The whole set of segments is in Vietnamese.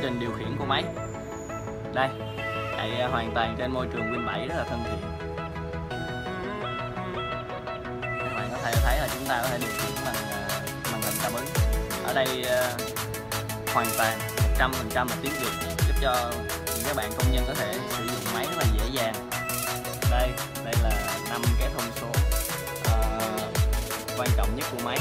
trình điều khiển của máy. Đây, chạy hoàn toàn trên môi trường Win 7 rất là thân thiện. Các bạn có thể thấy là chúng ta có thể điều khiển bằng màn hình cảm ứng. Ở đây hoàn toàn 100% là tiếng Việt, giúp cho những các bạn công nhân có thể sử dụng máy rất là dễ dàng. Đây là 5 cái thông số quan trọng nhất của máy.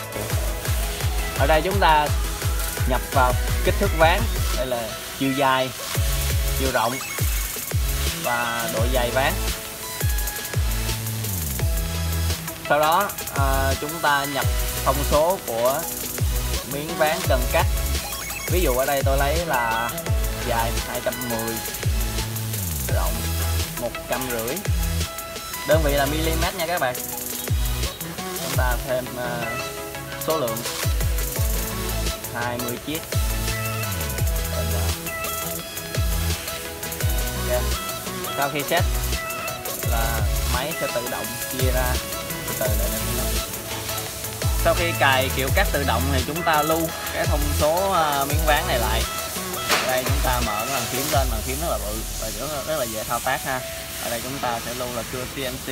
Ở đây chúng ta nhập vào kích thước ván, đây là chiều dài, chiều rộng và độ dày ván. Sau đó chúng ta nhập thông số của miếng ván cần cắt. Ví dụ ở đây tôi lấy là dài 210, rộng 150, đơn vị là mm nha các bạn. Chúng ta thêm số lượng 20 chiếc. Okay. Sau khi set là máy sẽ tự động chia ra từ đây. Sau khi cài kiểu cắt tự động thì chúng ta lưu cái thông số miếng ván này lại. Đây chúng ta mở cái bàn phím lên, bàn phím rất là bự và rất là dễ thao tác ha. Ở đây chúng ta sẽ lưu là cưa CNC.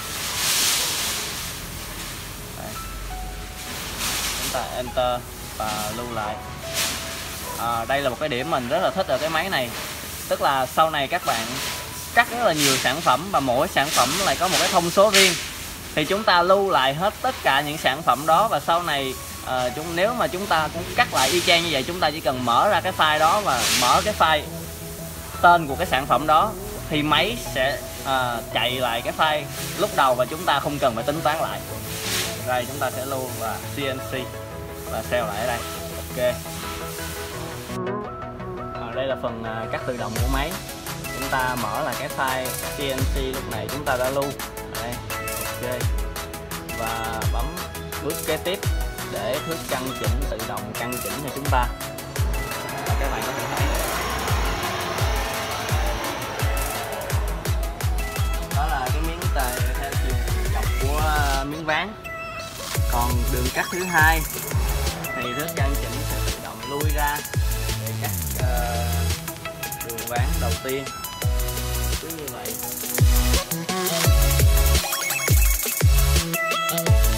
Đây. Chúng ta enter và lưu lại. Đây là một cái điểm mình rất là thích ở cái máy này, tức là sau này các bạn cắt rất là nhiều sản phẩm và mỗi sản phẩm lại có một cái thông số riêng, thì chúng ta lưu lại hết tất cả những sản phẩm đó, và sau này nếu mà chúng ta cũng cắt lại y chang như vậy, chúng ta chỉ cần mở ra cái file đó và mở cái file tên của cái sản phẩm đó thì máy sẽ chạy lại cái file lúc đầu và chúng ta không cần phải tính toán lại. Đây chúng ta sẽ lưu và CNC và save lại ở đây. Ok. Đây là phần cắt tự động của máy. Chúng ta mở là cái file CNC lúc này chúng ta đã lưu. Đây. Ok. Và bấm bước kế tiếp để thước căn chỉnh tự động căn chỉnh cho chúng ta. Các bạn có thể thấy đó là cái miếng tề theo chiều dọc của miếng ván. Còn đường cắt thứ hai thì thước căn chỉnh sẽ tự động lui ra để cắt đường ván đầu tiên, cứ như vậy.